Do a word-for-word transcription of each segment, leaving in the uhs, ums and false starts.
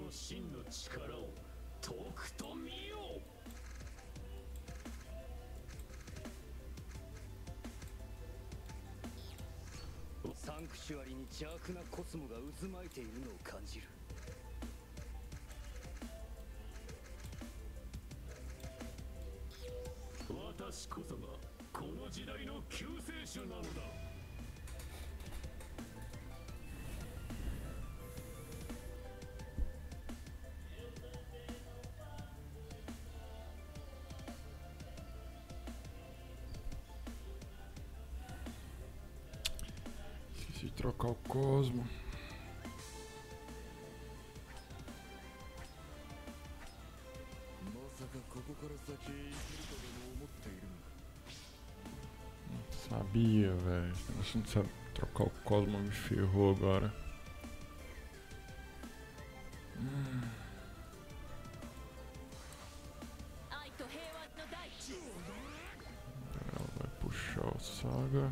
の真の力をとくと見よ。 サンクチュアリに邪悪なコスモが渦巻いているのを感じる。 私こそがこの時代の救世主なのだ。 Esqueci de trocar o Cosmo. Sabia, velho. Esse negócio de saber trocar o Cosmo me ferrou agora. Hum. Ela vai puxar o Saga.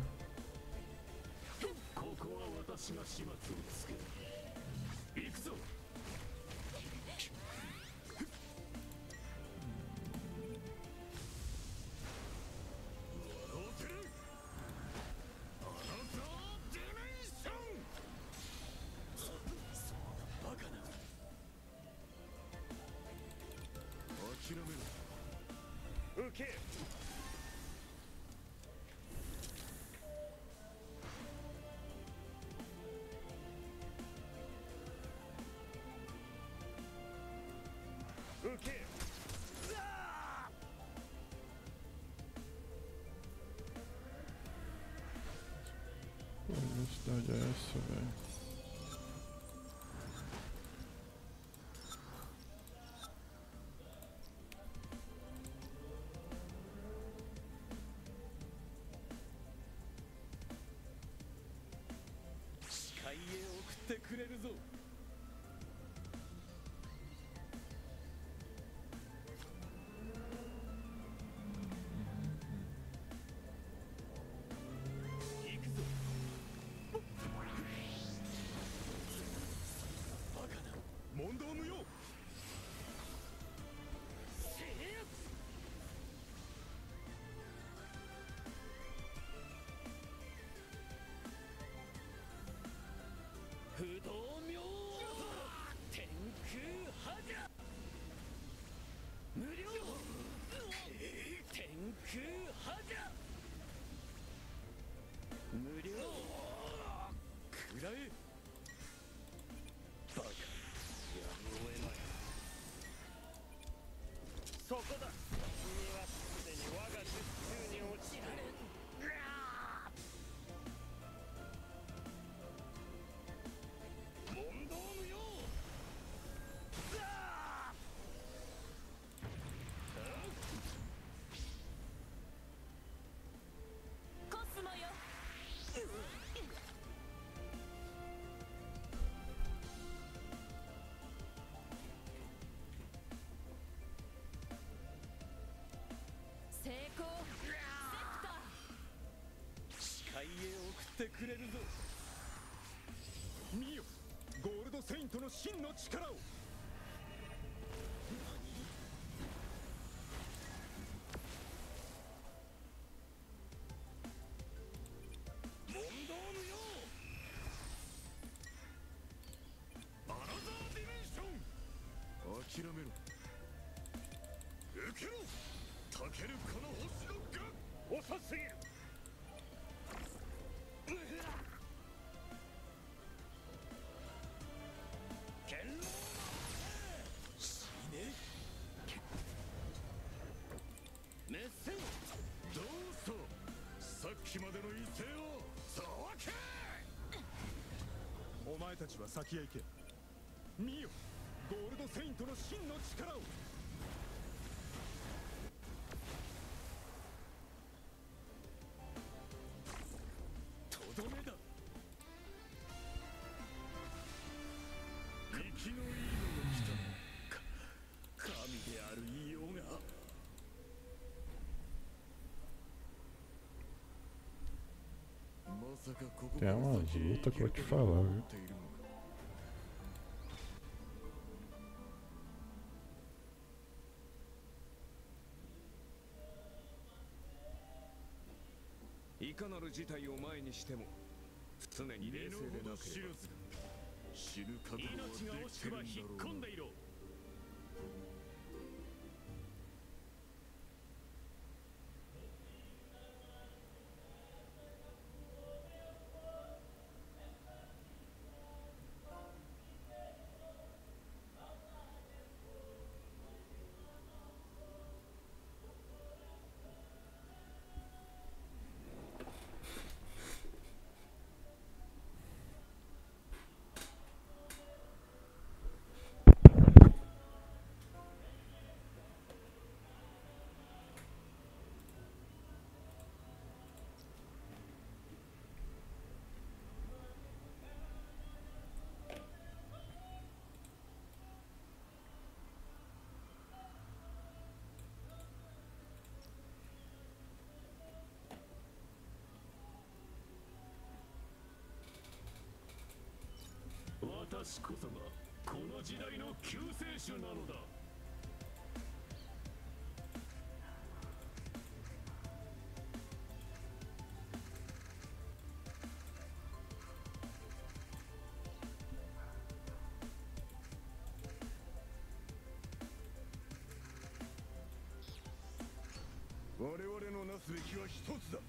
Que velocidade é essa, velho? Tem umas lutas que eu vou te falar, viu? いかなる事態を前にしても常に冷静でなければ。 死ぬ覚悟はできてるんだろうな。 命が惜しくば引っ込んでいろ。 私こそがこの時代の救世主なのだ。 我々のなすべきは一つだ。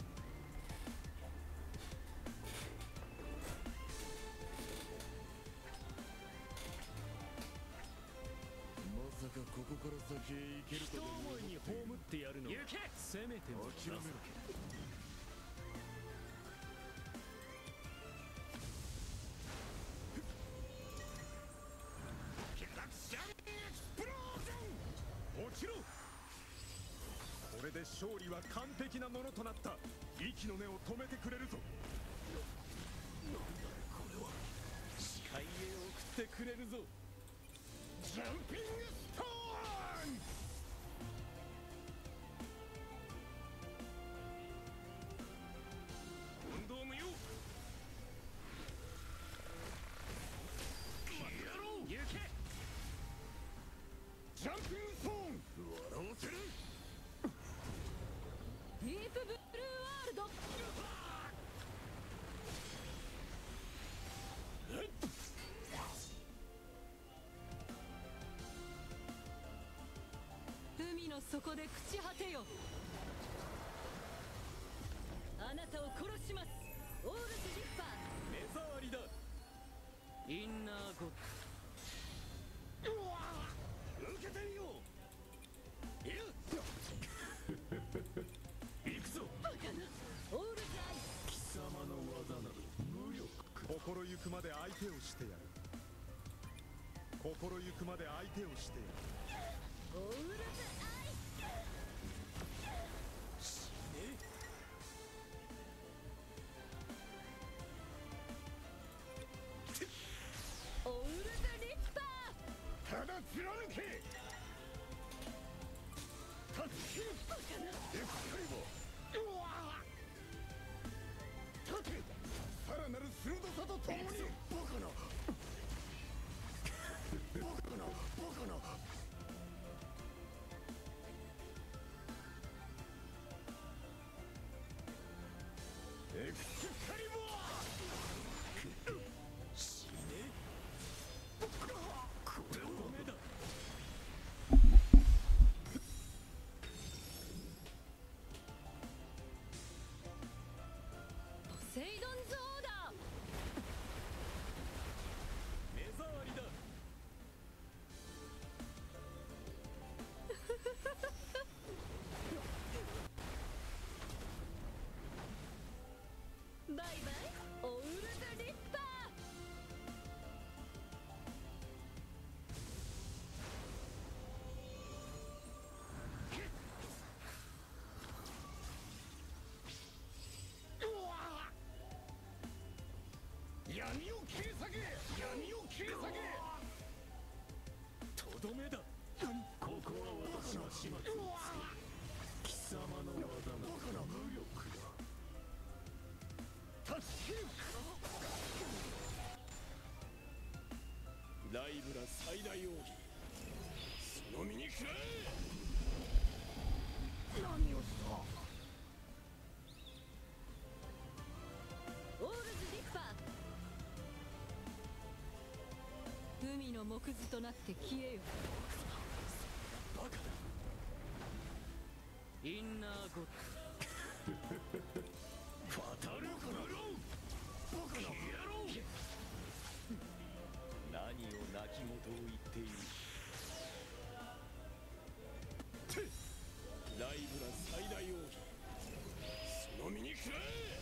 まさかここから先へ行けると一思いに葬ってやるの。行け。せめても諦めろ。落ちろ。これで勝利は完璧なものとなった。息の根を止めてくれるぞ。 海へ送ってくれるぞ。 ジャンピングストーン。運動無用。 行け。 ジャンピングストーン。笑わせる。 ディープブルーワールド。海の底で朽ち果てよ。あなたを殺します。オールズリッパー。 目障りだ。インナーゴッド。うわ受けてみよう。いや行くぞ。 バカな。オールズアイ。 貴様の技など無力。 心ゆくまで相手をしてやる。心ゆくまで相手をしてやる。 オールズアイ。オールズリッパー。 ただ貫け。タッチバカな。 エクスカリバー。うわ立て。さらなる鋭さとともに。バカな。バカな。バカな。エクスカリバー。 死ね。これを目だ。 ポセイドンズオーダー。 目障りだ。 バイバイオールズリッパー。 闇を切り裂け。闇を切り裂け。 とどめだ。 ここは私の始末をつける。貴様の技など無力だ。 タッチライブラ最大奥義。その身に食らえ。 何をした。 の木図となって消えよ。 バカだ。 インナーゴッファタルコロバカな野郎。何を泣き言を言っている。ライブラ最大奥義、その身に食らえ。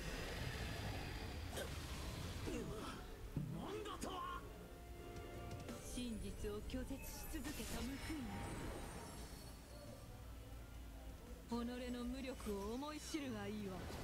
何だとは。 真実を拒絶し続けた報いに己の無力を思い知るがいいわ。